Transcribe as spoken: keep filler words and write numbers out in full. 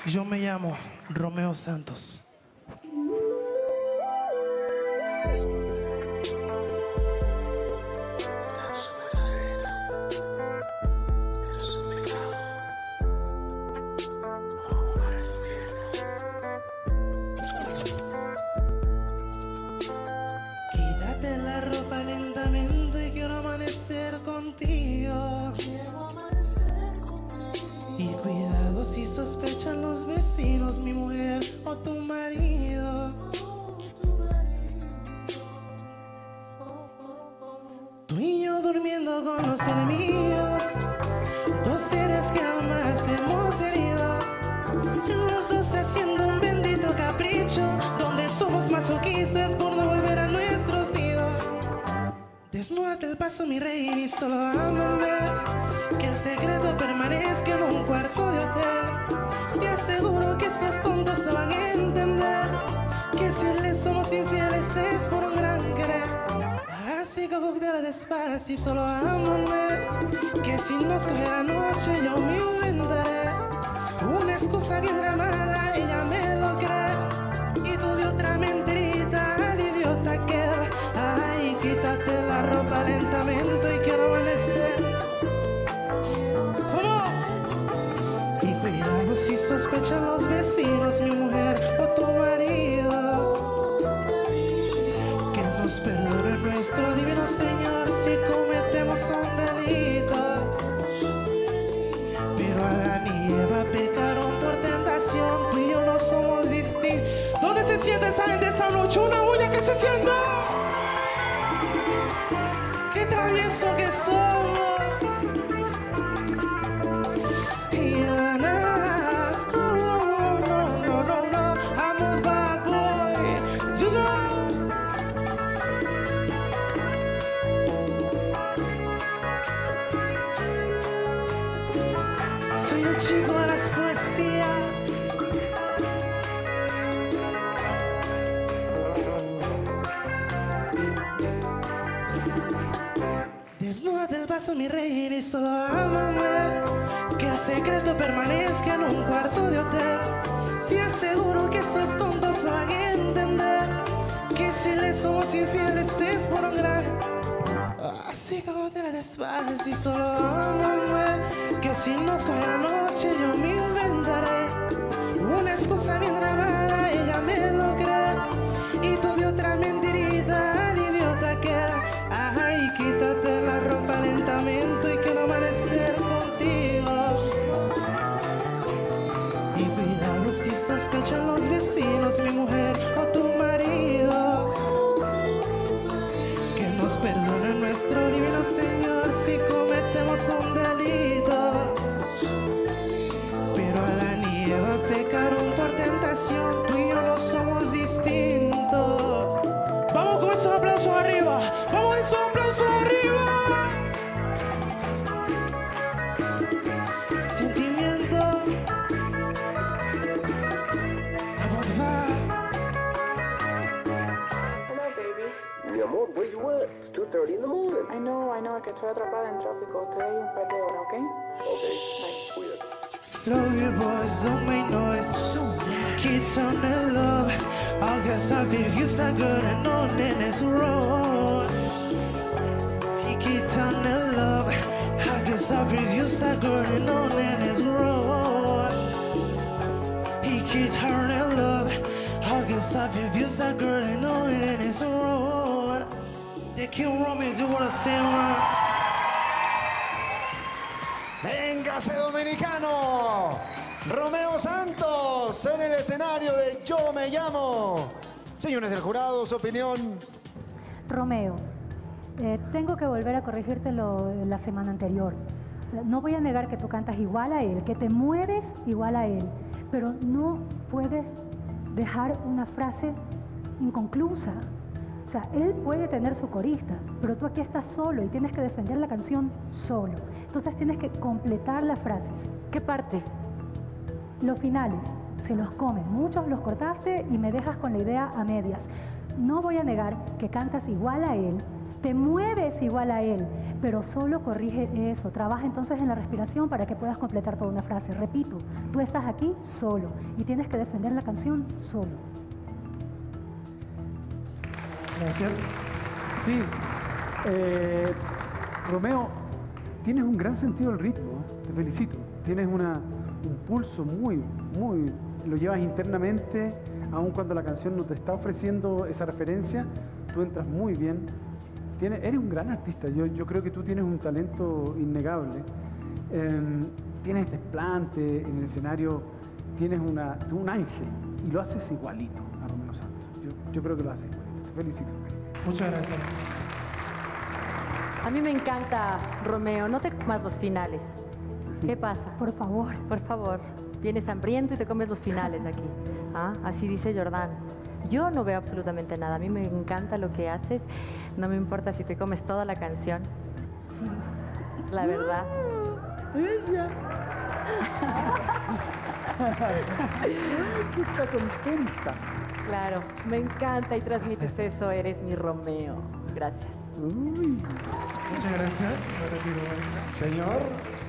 Yo me llamo Romeo Santos. Quítate la ropa lentamente y quiero amanecer contigo. Y cuidado si sospechan los vecinos, mi mujer o tu marido. Tú y yo durmiendo con los enemigos, dos seres que jamás hemos herido. Los dos haciendo un bendito capricho, donde somos masoquistas por no volver a nuestros nidos. Desnúdate el paso, mi rey, y solo ámame. Que el secreto permanezca en un cuarto de hotel. Te aseguro que esos tontos no van a entender que si les somos infieles es por un gran querer. Así que cóctel despacio y solo ámame. Que si nos coge la noche yo me inventaré una excusa bien dramada, ella me lo cree. Y tú de otra mentirita al idiota queda. Ay, quítate la ropa lentamente y quiero amanecer. Si sospechan los vecinos, mi mujer o tu marido, que nos perdone nuestro divino Señor si cometemos un delito. Pero Adán y Eva pecaron por tentación, tú y yo no somos distintos. ¿Dónde se siente esa gente esta noche? Una bulla que se sienta. ¡Qué travieso que somos! Soy el chico de las poesías. Desnúdate el paso, mi reina, y solo ámame. Que el secreto permanezca en un cuarto de hotel. Te aseguro que esos tontos no van a entender que si les somos infieles es por un gran. Así que cóctel despacio y solo ámame. Que si nos coge la noche yo me inventaré una excusa bien grabada, ella me lo cree. Y tú de otra mentirita al idiota queda. Ay, quítate la ropa lentamente y quiero amanecer contigo. Y cuidado si sospechan los vecinos, mi mujer o tu marido. Que nos perdone nuestro divino Señor si cometemos un delito. Pero Adán y Eva pecaron por tentación, tú y yo no somos distintos. Vamos con esos aplausos arriba, vamos con esos aplausos arriba. Sentimiento. Vamos, va. Hello, baby. Mi amor, where you at? It's two thirty in the morning. I know, I know que estoy atrapada en tráfico. Estoy ahí un par de horas, ¿ok? Okay, cuídate. Love your boys, don't make noise. Kids on the love. I guess I feel you so good and on in this road. He kids on the love. I guess I feel you so good and on in this road. He kids her in love. I guess I feel you so good and on in this road. The King Romeo, you wanna say one? Véngase dominicano, Romeo Santos en el escenario de Yo Me Llamo. Señores del jurado, su opinión. Romeo, eh, tengo que volver a corregirte lo de la semana anterior. O sea, no voy a negar que tú cantas igual a él, que te mueves igual a él, pero no puedes dejar una frase inconclusa. O sea, él puede tener su corista, pero tú aquí estás solo y tienes que defender la canción solo. Entonces tienes que completar las frases. ¿Qué parte? Los finales se los comen. Muchos los cortaste y me dejas con la idea a medias. no voy a negar que cantas igual a él, te mueves igual a él, pero solo corrige eso. Trabaja entonces en la respiración para que puedas completar toda una frase. Repito, tú estás aquí solo y tienes que defender la canción solo. Gracias. Sí, eh, Romeo, tienes un gran sentido del ritmo, ¿eh? Te felicito. Tienes una, un pulso muy, muy, lo llevas internamente, aun cuando la canción no te está ofreciendo esa referencia, tú entras muy bien. Tienes, eres un gran artista, yo, yo creo que tú tienes un talento innegable. Eh, tienes desplante en el escenario, tienes una, un ángel y lo haces igualito a Romeo Santos. Yo, yo creo que lo haces igualito. Te felicito. Muchas gracias. A mí me encanta, Romeo, no te comas los finales. ¿Qué pasa? Por favor. Por favor, vienes hambriento y te comes los finales aquí. ¿Ah? Así dice Jordán. Yo no veo absolutamente nada. A mí me encanta lo que haces. No me importa si te comes toda la canción. La verdad. ¡Ella! Está contenta. Claro, me encanta y transmites eso. Eres mi Romeo. Gracias. Uy. Muchas gracias. Señor.